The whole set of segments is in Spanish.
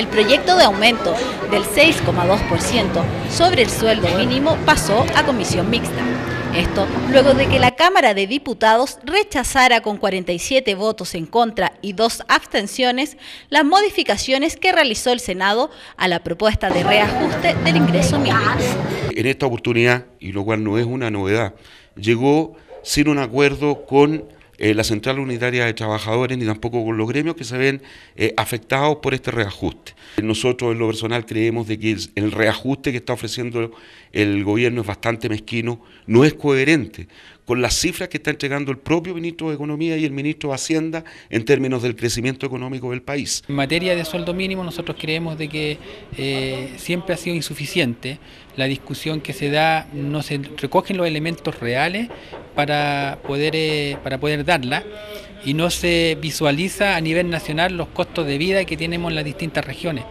El proyecto de aumento del 6,2% sobre el sueldo mínimo pasó a comisión mixta. Esto luego de que la Cámara de Diputados rechazara con 47 votos en contra y 2 abstenciones las modificaciones que realizó el Senado a la propuesta de reajuste del ingreso mínimo. En esta oportunidad, y lo cual no es una novedad, llegó sin un acuerdo con la Central Unitaria de Trabajadores ni tampoco con los gremios que se ven afectados por este reajuste. Nosotros en lo personal creemos de que el reajuste que está ofreciendo el gobierno es bastante mezquino, no es coherente con las cifras que está entregando el propio ministro de Economía y el ministro de Hacienda en términos del crecimiento económico del país. En materia de sueldo mínimo nosotros creemos de que siempre ha sido insuficiente. La discusión que se da, no se recogen los elementos reales para poder darla y no se visualiza a nivel nacional los costos de vida que tenemos en las distintas regiones.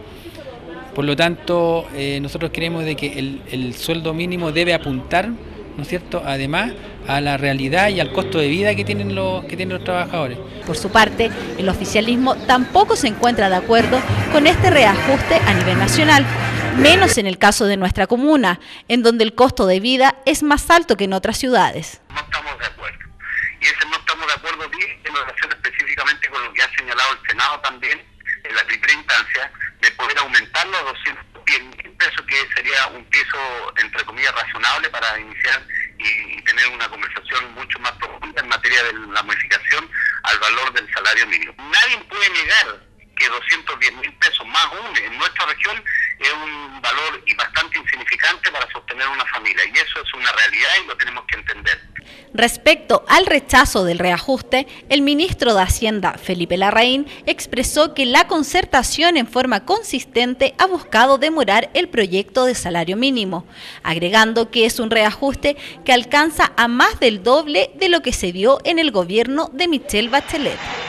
Por lo tanto, nosotros creemos de que el sueldo mínimo debe apuntar, ¿no es cierto?, además a la realidad y al costo de vida que tienen los trabajadores. Por su parte, el oficialismo tampoco se encuentra de acuerdo con este reajuste a nivel nacional, menos en el caso de nuestra comuna, en donde el costo de vida es más alto que en otras ciudades. No estamos de acuerdo. Y ese no estamos de acuerdo viene en relación específicamente con lo que ha señalado el Senado también en la primera instancia, de poder aumentarlo a 210.000 pesos, que sería un peso, entre comillas, razonable para iniciar y tener una conversación mucho más profunda en materia de la modificación al valor del salario mínimo. Nadie puede negar que 210.000 pesos más aún en nuestra región es un valor y bastante insignificante para sostener una familia, y eso es una realidad y lo tenemos que entender. Respecto al rechazo del reajuste, el ministro de Hacienda, Felipe Larraín, expresó que la concertación en forma consistente ha buscado demorar el proyecto de salario mínimo, agregando que es un reajuste que alcanza a más del doble de lo que se dio en el gobierno de Michelle Bachelet.